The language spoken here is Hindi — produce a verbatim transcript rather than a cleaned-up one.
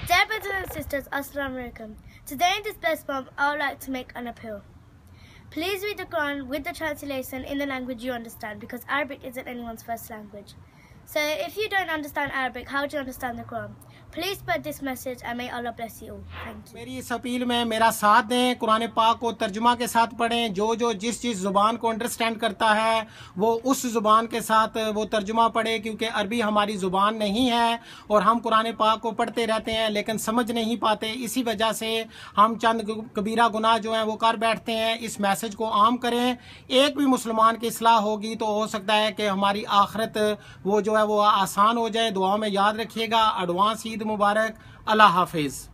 Dear brothers and sisters, Assalamu alaikum. Today in this blessed month, I would like to make an appeal. Please read the Quran with the translation in the language you understand, because Arabic isn't anyone's first language. So if you don't understand Arabic, how do you understand the Quran? Please spread this message and may Allah bless you all. Thank you. मेरी इस अपील में मेरा साथ दें, कुरान पाक को तर्जुमा के साथ पढ़ें। जो जो जिस जिस ज़ुबान को अंडरस्टैंड करता है वो उस ज़ुबान के साथ वो तर्जुमा पढ़े, क्योंकि अरबी हमारी ज़ुबान नहीं है और हम कुरान पाक को पढ़ते रहते हैं लेकिन समझ नहीं पाते। इसी वजह से हम चंद कबीरा गुनाह जो हैं वो कर बैठते हैं। इस मैसेज को आम करें। एक भी मुसलमान की इस्लाह होगी तो हो सकता है कि हमारी आखिरत वो जो है वो आसान हो जाए। दुआ में याद रखिएगा। एडवांस ईद मुबारक। अल्लाह हाफिज़।